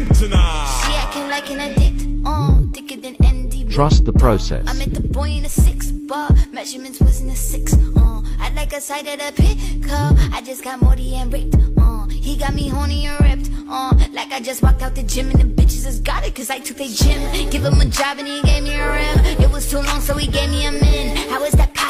She acting like an addict, thicker than ND. Trust the process. I met the boy in a 6-bar, measurements was in a 6. I'd like a side of the pickup. I just got Morty and ripped. He got me horny and ripped. Like I just walked out the gym and the bitches just got it 'cause I took their gym. Give him a job and he gave me a rim. It was too long so he gave me a min. How is that?